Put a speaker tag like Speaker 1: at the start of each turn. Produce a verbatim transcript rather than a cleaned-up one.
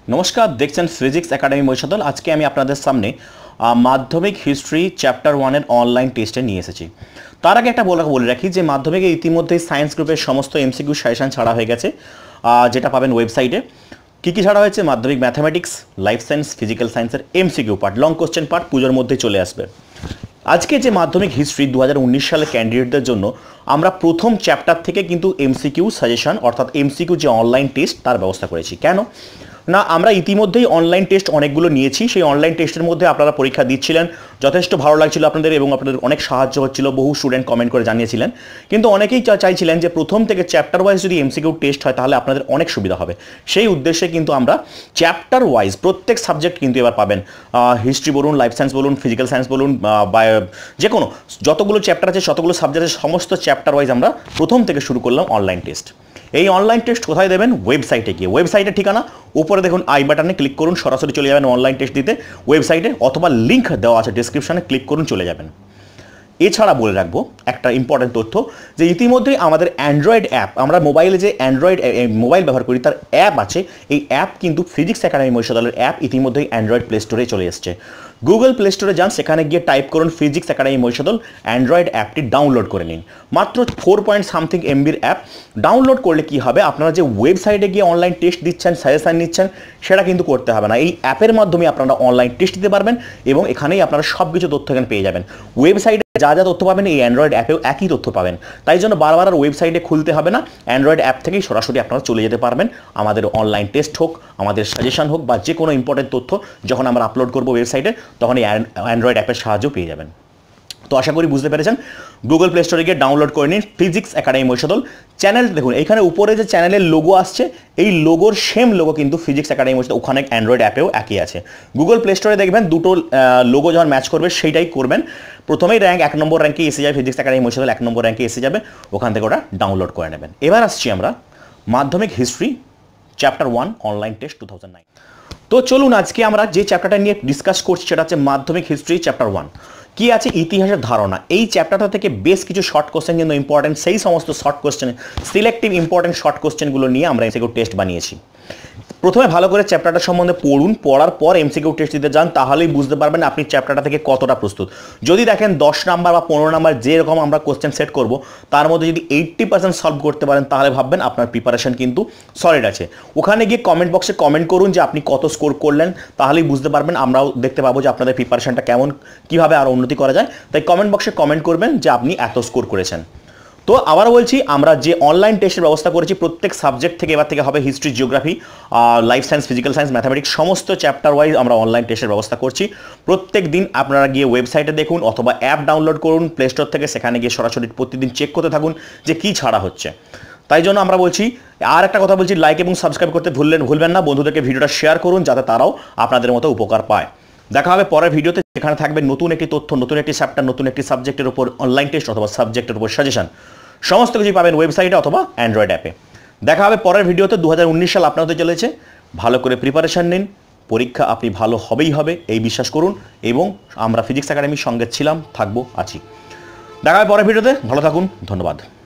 Speaker 1: नमस्कार देखছেন physics academy Mahishadal. आज के আমি আপনাদের সামনে माध्यमिक हिस्ट्री चैप्टर वन एर অনলাইন টেস্টে নিয়ে এসেছি। তার আগে একটা বলা বলে রাখি যে মাধ্যমিকে ইতিমধ্যেই সায়েন্স গ্রুপের সমস্ত এমসিকিউ সাজেশন ছাড়া হয়ে গেছে, যেটা পাবেন ওয়েবসাইটে। কী কী ছাড়া হয়েছে? Madhyamik mathematics, life science, physical সায়েন্সের MCQ part, long question part পুজোর মধ্যে চলে আসবে। আজকে যে মাধ্যমিক হিস্ট্রি দু হাজার উনিশ সালের ক্যান্ডিডেটদের জন্য আমরা প্রথম চ্যাপ্টার থেকে কিন্তু এমসিকিউ সাজেশন অর্থাৎ এমসিকিউ যে অনলাইন টেস্ট তার ব্যবস্থা করেছি। কেন না, আমরা ইতিমধ্যেই অনলাইন টেস্ট অনেকগুলো নিয়েছি। সেই অনলাইন টেস্টের মধ্যে আপনারা পরীক্ষা দিচ্ছিলেন, যথেষ্ট ভালো লাগছিল আপনাদের এবং আপনাদের অনেক সাহায্য হচ্ছিল। বহু স্টুডেন্ট কমেন্ট করে জানিয়েছিলেন, কিন্তু অনেকেই চাইছিলেন যে প্রথম থেকে চ্যাপ্টার ওয়াইজ যদি এমসিকিউ টেস্ট হয় তাহলে আপনাদের অনেক সুবিধা হবে। সেই উদ্দেশ্যে কিন্তু আমরা চ্যাপ্টার ওয়াইজ প্রত্যেক সাবজেক্ট কিন্তু এবার পাবেন। হিস্ট্রি বলুন, লাইফ সায়েন্স বলুন, ফিজিক্যাল সায়েন্স বলুন, বা যে কোনো যতগুলো চ্যাপ্টার আছে ততগুলো সাবজেক্টের সমস্ত চ্যাপ্টার ওয়াইজ আমরা প্রথম থেকে শুরু করলাম অনলাইন টেস্ট। এই অনলাইন টেস্ট কোথায় দেবেন? ওয়েবসাইটে গিয়ে। ওয়েবসাইটের ঠিকানা উপরে দেখুন, আই বাটনে ক্লিক করুন, সরাসরি চলে যাবেন অনলাইন টেস্ট দিতে ওয়েবসাইটে, অথবা লিঙ্ক দেওয়া আছে ডিসক্রিপশনে, ক্লিক করুন, চলে যাবেন। এছাড়া বলে রাখবো একটা ইম্পর্টেন্ট তথ্য, যে ইতিমধ্যেই আমাদের অ্যান্ড্রয়েড অ্যাপ, আমরা মোবাইলে যে অ্যান্ড্রয়েড মোবাইল ব্যবহার করি তার অ্যাপ আছে। এই অ্যাপ কিন্তু ফিজিক্স একাডেমি মহিষাদলের অ্যাপ ইতিমধ্যেই অ্যান্ড্রয়েড প্লে স্টোরে চলে এসছে। গুগল প্লে স্টোরে যান, সেখানে গিয়ে টাইপ করুন ফিজিক্স একাডেমি মহিষাদল, অ্যান্ড্রয়েড অ্যাপটি ডাউনলোড করে নিন। মাত্র ফোর পয়েন্ট সামথিং এমবির অ্যাপ। ডাউনলোড করলে কি হবে, আপনারা যে ওয়েবসাইটে গিয়ে অনলাইন টেস্ট দিচ্ছেন, সাজেশন নিচ্ছেন, সেটা কিন্তু করতে হবে না। এই অ্যাপের মাধ্যমে আপনারা অনলাইন টেস্ট দিতে পারবেন এবং এখানেই আপনারা সব কিছু তথ্য এখানে পেয়ে যাবেন। ওয়েবসাইটে যা যা তথ্য পাবেন এই অ্যান্ড্রয়েড অ্যাপেও একই তথ্য পাবেন। তাই জন্য বারবার আর ওয়েবসাইটে খুলতে হবে না, অ্যান্ড্রয়েড অ্যাপ থেকেই সরাসরি আপনারা চলে যেতে পারবেন। আমাদের অনলাইন টেস্ট হোক, আমাদের সাজেশন হোক, বা যে কোনো ইম্পর্টেন্ট তথ্য যখন আমরা আপলোড করবো ওয়েবসাইটে, তখন এই অ্যান্ড্রয়েড অ্যাপের সাহায্য পেয়ে যাবেন। তো আশা করি বুঝতে পেরেছেন। গুগল প্লে স্টোরে গিয়ে ডাউনলোড করে নিন ফিজিক্স একাডেমি মহিষাদল। চ্যানেল দেখুন, এখানে উপরে যে চ্যানেলের লোগো আসছে, এই লোগোর সেম লোগো কিন্তু ফিজিক্স একাডেমি মহিষাদল ওখানে অ্যান্ড্রয়েড অ্যাপেও একই আছে। গুগল প্লে স্টোরে দেখবেন দুটো লোগো যখন ম্যাচ করবে সেইটাই করবেন। প্রথমেই র্যাঙ্ক এক নম্বর র্যাঙ্কে এসে যাবে, ফিজিক্স একাডেমি মহিষাদল এক নম্বর র্যাঙ্কে এসে যাবে, ওখান থেকে ওটা ডাউনলোড করে নেবেন। এবার আসছি আমরা Madhyamik history chapter one online test two thousand nine. তো চলুন আজকে আমরা যে চ্যাপ্টারটা নিয়ে ডিসকাস করছি সেটা হচ্ছে মাধ্যমিক হিস্ট্রি চ্যাপ্টার ওয়ান। কি আছে? ইতিহাসের ধারণা। এই চ্যাপ্টারটা থেকে বেশ কিছু শর্ট কোশ্চেন কিন্তু ইম্পর্টেন্ট, সেই সমস্ত short question, selective important short কোশ্চেনগুলো নিয়ে আমরা এমসিকিউ টেস্ট বানিয়েছি। প্রথমে ভালো করে চ্যাপ্টারটা সম্বন্ধে পড়ুন, পড়ার পর এমসিকিউ টেস্ট দিতে যান, তাহলেই বুঝতে পারবেন আপনি চ্যাপ্টারটা থেকে কতটা প্রস্তুত। যদি দেখেন দশ নাম্বার বা পনেরো নাম্বার যেরকম আমরা কোশ্চেন সেট করব, তার মধ্যে যদি এইট্টি পার্সেন্ট সলভ করতে পারেন, তাহলে ভাববেন আপনার প্রিপারেশন কিন্তু সলিড আছে। ওখানে গিয়ে কমেন্ট বক্সে কমেন্ট করুন যে আপনি কত স্কোর করলেন, তাহলেই বুঝতে পারবেন, আমরাও দেখতে পাবো যে আপনাদের প্রিপারেশনটা কেমন, কীভাবে আরও উন্নতি করা যায়। তাই কমেন্ট বক্সে কমেন্ট করবেন যে আপনি এত স্কোর করেছেন। তো আবার বলছি, আমরা যে অনলাইন টেস্টের ব্যবস্থা করেছি প্রত্যেক সাবজেক্ট থেকে এবার থেকে হবে history, geography, life science, physical science, mathematics, সমস্ত চ্যাপ্টার ওয়াইজ আমরা অনলাইন টেস্টের ব্যবস্থা করছি। প্রত্যেক দিন আপনারা গিয়ে ওয়েবসাইটে দেখুন অথবা অ্যাপ ডাউনলোড করুন প্লে স্টোর থেকে, সেখানে গিয়ে সরাসরি প্রতিদিন চেক করতে থাকুন যে কী ছাড়া হচ্ছে। তাই জন্য আমরা বলছি, আর একটা কথা বলছি, লাইক এবং সাবস্ক্রাইব করতে ভুললেন ভুলবেন না। বন্ধুদেরকে ভিডিওটা শেয়ার করুন যাতে তারাও আপনাদের মতো উপকার পায়। দেখা হবে পরের ভিডিওতে, যেখানে থাকবে নতুন একটি তথ্য, নতুন একটি চ্যাপ্টার, নতুন একটি সাবজেক্টের উপর অনলাইন টেস্ট অথবা সাবজেক্টের উপর সাজেশন, সমস্ত কিছুই পাবেন ওয়েবসাইটে অথবা অ্যান্ড্রয়েড অ্যাপে। দেখা হবে পরের ভিডিওতে। দু হাজার উনিশ সাল আপনার হতে চলেছে, ভালো করে প্রিপারেশন নিন, পরীক্ষা আপনি ভালো হবেই হবে এই বিশ্বাস করুন। এবং আমরা ফিজিক্স একাডেমির সঙ্গে ছিলাম, থাকবো, আছি। দেখা হবে পরের ভিডিওতে, ভালো থাকুন, ধন্যবাদ।